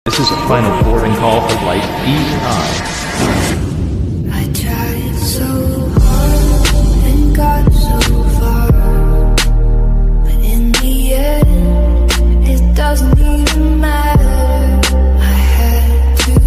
This is a final boarding call for Flight E9.